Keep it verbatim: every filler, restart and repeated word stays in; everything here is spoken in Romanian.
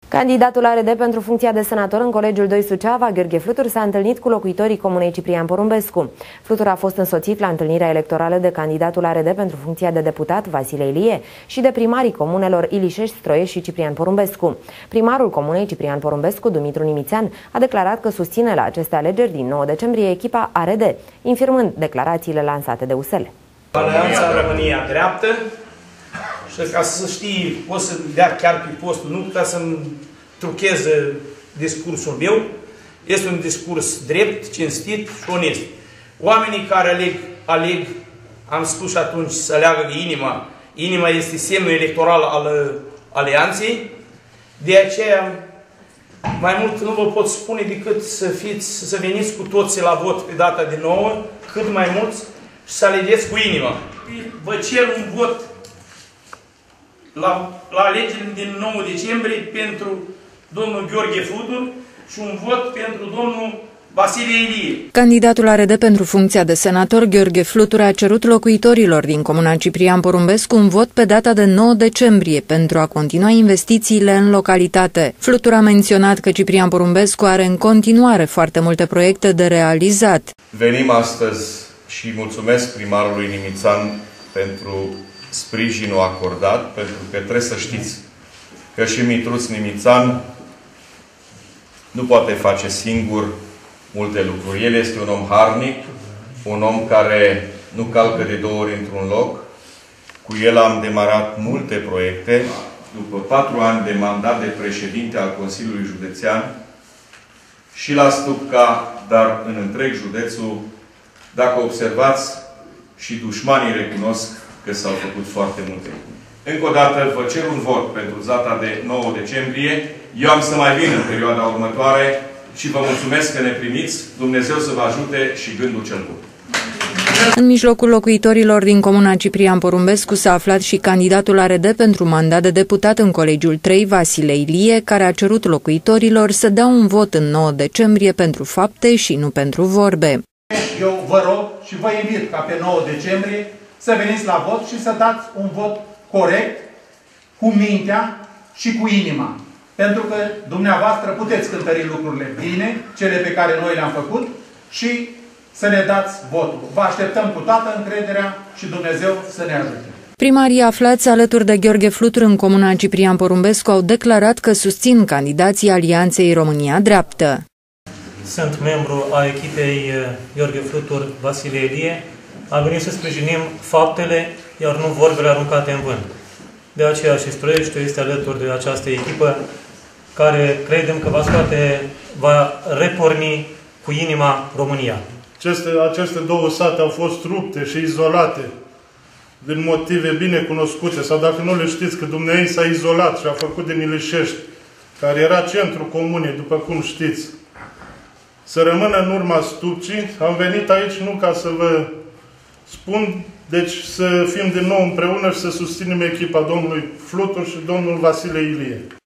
Candidatul A R D pentru funcția de senator în Colegiul doi Suceava, Gheorghe Flutur, s-a întâlnit cu locuitorii comunei Ciprian Porumbescu. Flutur a fost însoțit la întâlnirea electorală de candidatul A R D pentru funcția de deputat, Vasile Ilie, și de primarii comunelor Ilișești, Stroiești și Ciprian Porumbescu. Primarul comunei Ciprian Porumbescu, Dumitru Nimițean, a declarat că susține la aceste alegeri din nouă decembrie echipa A R D, infirmând declarațiile lansate de U S L. Alianța România Dreaptă. Și ca să știi, o să dea chiar pe postul, nu ca să-mi trucheze discursul meu. Este un discurs drept, cinstit și onest. Oamenii care aleg, aleg, am spus și atunci, să aleagă de inima. Inima este semnul electoral al alianței. De aceea, mai mult nu vă pot spune decât să, fiți, să veniți cu toții la vot pe data de nouă, cât mai mulți, și să alegeți cu inima. Vă cer un vot La, la alegerile din nouă decembrie pentru domnul Gheorghe Flutur și un vot pentru domnul Vasile Ilie. Candidatul A R D pentru funcția de senator, Gheorghe Flutur, a cerut locuitorilor din comuna Ciprian Porumbescu un vot pe data de nouă decembrie pentru a continua investițiile în localitate. Flutur a menționat că Ciprian Porumbescu are în continuare foarte multe proiecte de realizat. Venim astăzi și mulțumesc primarului Nimițean pentru sprijinul acordat, pentru că trebuie să știți că și Mitruț Nimițean nu poate face singur multe lucruri. El este un om harnic, un om care nu calcă de două ori într-un loc. Cu el am demarat multe proiecte. După patru ani de mandat de președinte al Consiliului Județean și la Stupca, dar în întreg județul, dacă observați, și dușmanii recunosc că s-au făcut foarte multe. Încă o dată vă cer un vot pentru data de nouă decembrie. Eu am să mai vin în perioada următoare și vă mulțumesc că ne primiți. Dumnezeu să vă ajute și gândul cel bun. În mijlocul locuitorilor din comuna Ciprian Porumbescu s-a aflat și candidatul A R D pentru mandat de deputat în Colegiul trei, Vasile Ilie, care a cerut locuitorilor să dea un vot în nouă decembrie pentru fapte și nu pentru vorbe. Eu vă rog și vă invit ca pe nouă decembrie să veniți la vot și să dați un vot corect, cu mintea și cu inima. Pentru că dumneavoastră puteți cântări lucrurile bine, cele pe care noi le-am făcut, și să ne dați votul. Vă așteptăm cu toată încrederea și Dumnezeu să ne ajute. Primarii aflați alături de Gheorghe Flutur în comuna Ciprian Porumbescu au declarat că susțin candidații Alianței România Dreaptă. Sunt membru a echipei Gheorghe Flutur, Vasile Ilie. Am venit să sprijinim faptele, iar nu vorbele aruncate în vânt. De aceea și Stroieștiul este alături de această echipă care credem că va scoate, va reporni cu inima România. Aceste, aceste două sate au fost rupte și izolate din motive bine cunoscute, sau dacă nu le știți, că Dumnezeu s-a izolat și a făcut din Ilișești, care era centru comunei, după cum știți, să rămână în urma Stupcii. Am venit aici nu ca să vă spun, deci să fim din nou împreună și să susținem echipa domnului Flutur și domnul Vasile Ilie.